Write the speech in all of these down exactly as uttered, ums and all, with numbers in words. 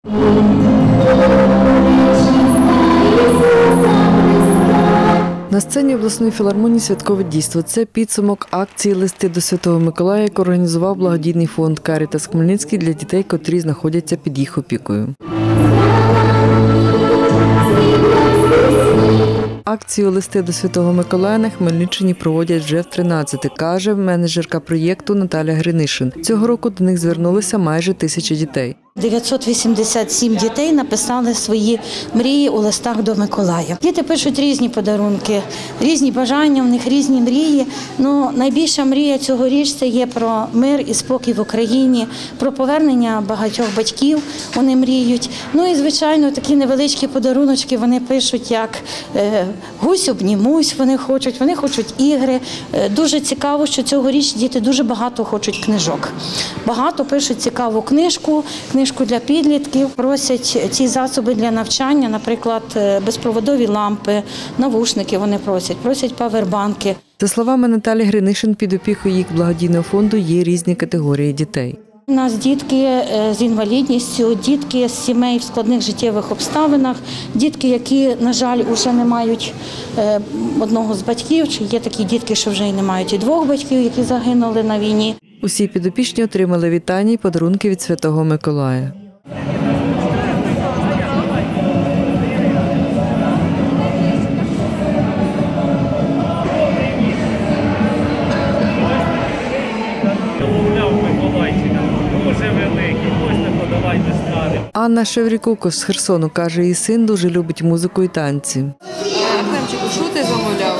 На сцені обласної філармонії святкове дійство. Це підсумок акції «Листи до Святого Миколая», яку організував благодійний фонд «Карітас Хмельницький» для дітей, котрі знаходяться під їх опікою. Акцію «Листи до Святого Миколая» на Хмельниччині проводять вже в тринадцяте, каже менеджерка проєкту Наталя Гринишин. Цього року до них звернулися майже тисяча дітей. дев'ятсот вісімдесят сім дітей написали свої мрії у листах до Миколая. Діти пишуть різні подарунки, різні бажання, у них різні мрії. Ну, найбільша мрія цьогоріч – це є про мир і спокій в Україні, про повернення багатьох батьків вони мріють. Ну і, звичайно, такі невеличкі подаруночки вони пишуть, як е, гусь обнімусь, вони хочуть, вони хочуть ігри. Е, дуже цікаво, що цьогоріч діти дуже багато хочуть книжок. Багато пишуть цікаву книжку, книжку для підлітків, просять ці засоби для навчання, наприклад, безпроводові лампи, навушники вони просять, просять павербанки. За словами Наталі Гринишин, під опікою їх благодійного фонду є різні категорії дітей. У нас дітки з інвалідністю, дітки з сімей в складних життєвих обставинах, дітки, які, на жаль, вже не мають одного з батьків, чи є такі дітки, що вже й не мають і двох батьків, які загинули на війні. Усі підопічні отримали вітання і подарунки від Святого Миколая. Анна Шеврікуко з Херсону каже, її син дуже любить музику і танці. Артемчику, що ти замовляв?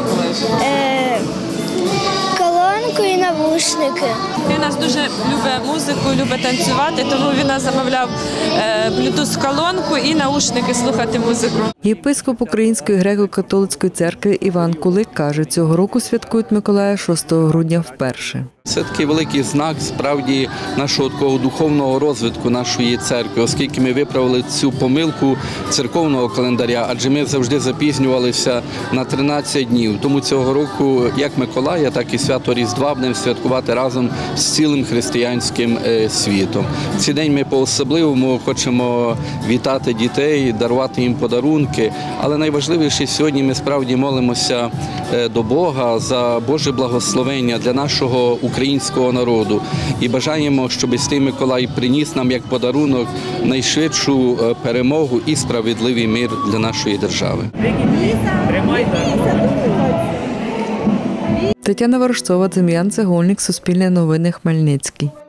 Колонку і навушники. Він у нас дуже любить музику, любить танцювати, тому він нас замовляв блютуз-колонку і наушники слухати музику. Єпископ Української греко-католицької церкви Іван Кулик каже, цього року святкують Миколая шостого грудня вперше. Це такий великий знак, справді, нашого такого духовного розвитку нашої церкви, оскільки ми виправили цю помилку церковного календаря, адже ми завжди запізнювалися на тринадцять днів. Тому цього року як Миколая, так і свято Різдва будемо святкувати разом з цілим християнським світом. В цей день ми по-особливому хочемо вітати дітей, дарувати їм подарунки, але найважливіше сьогодні ми справді молимося до Бога за Боже благословення для нашого українського народу. І бажаємо, щоб Святий Миколай приніс нам як подарунок найшвидшу перемогу і справедливий мир для нашої держави. Тетяна Ворожцова, Дем'ян Цегольник, Суспільне новини, Хмельницький.